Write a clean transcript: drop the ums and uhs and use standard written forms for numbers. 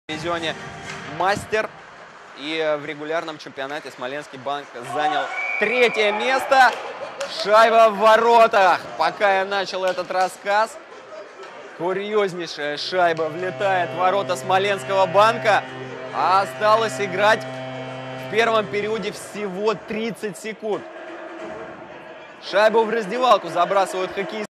дивизионе «Мастер». И в регулярном чемпионате Смоленский Банк занял 3-е место. Шайба в воротах. Пока я начал этот рассказ, курьезнейшая шайба влетает в ворота Смоленского Банка. А осталось играть в первом периоде всего 30 секунд. Шайбу в раздевалку забрасывают хоккеисты.